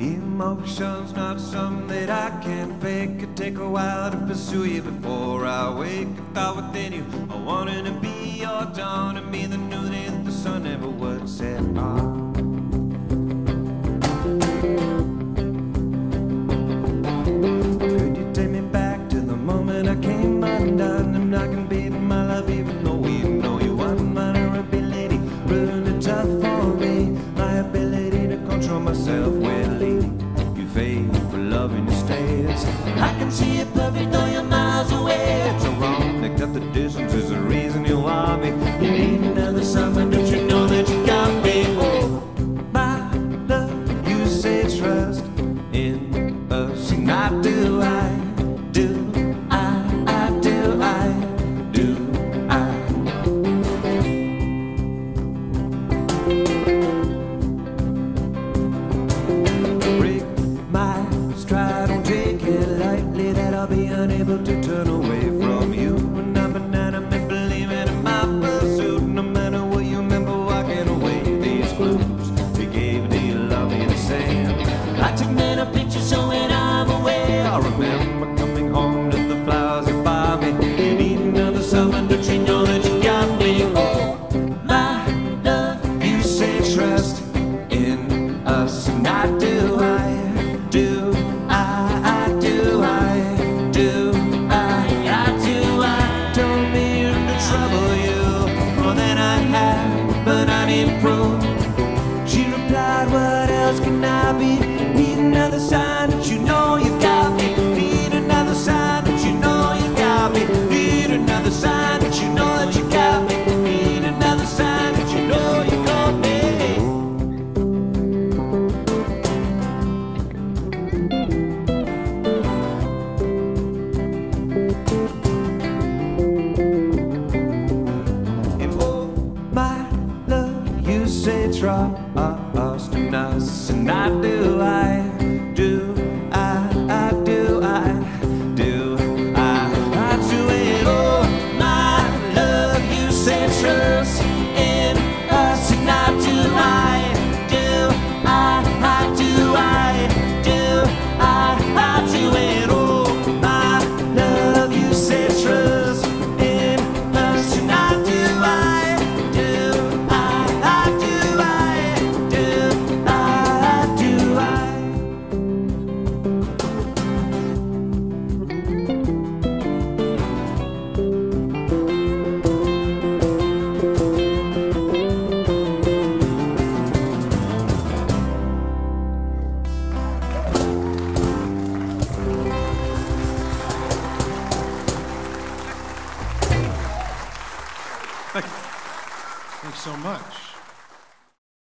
Emotion's not something that I can fake. It take a while to pursue you before I wake. A thought within you, I wanted to be your dawn and be the new that the sun never would set on. Could you take me back to the moment I came undone? I'm not gonna be my love even though we know you want vulnerability. Ruined it tough for me. My ability to control myself will lead you fade for loving your stays. I can see it perfect though you're miles away. It's so wrong, picked up the distance is the reason you want me. You need another summer, don't you know that you got me? Oh, my love, you say trust in us, and I do, break my stride, don't take it lightly that I'll be unable to turn away from you. And I'm inanimate, believing in my pursuit. No matter what you remember, walking away these clues they gave to you, love me the same. I took many pictures so when I'm away I remember coming home to the flowers you buy me. You need another summer, don't you know that you got me? Oh, my love, you say trust in us, and I do, don't mean to trouble you more than I have, but I'm improved. She replied, what else can I be? Need another sign that you know you got me. Need another sign that you know you got me. Need another sign that you know that you got me. Need another sign that you know you got me. My love, you say trust in us, and I do, do it. Oh, my love, you say trust in us, and I do, do it. Oh, my love, you say trust in us, and I do, Thanks so much.